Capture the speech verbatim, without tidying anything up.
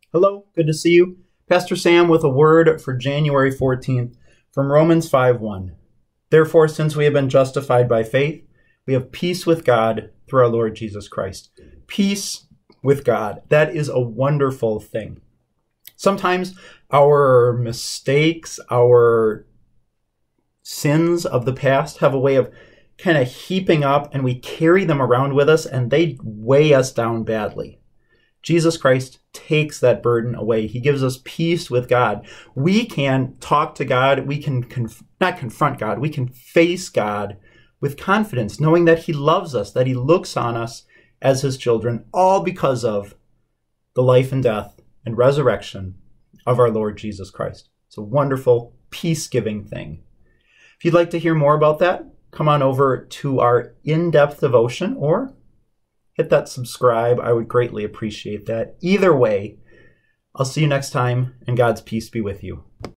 Hello, good to see you. Pastor Sam with a word for January fourteenth from Romans five one. Therefore, since we have been justified by faith, we have peace with God through our Lord Jesus Christ. Peace with God. That is a wonderful thing. Sometimes our mistakes, our sins of the past have a way of kind of heaping up, and we carry them around with us, and they weigh us down badly. Jesus Christ takes that burden away. He gives us peace with God. We can talk to God. We can conf- not confront God. We can face God with confidence, knowing that he loves us, that he looks on us as his children, all because of the life and death and resurrection of our Lord Jesus Christ. It's a wonderful, peace-giving thing. If you'd like to hear more about that, come on over to our in-depth devotion or hit that subscribe. I would greatly appreciate that. Either way, I'll see you next time, and God's peace be with you.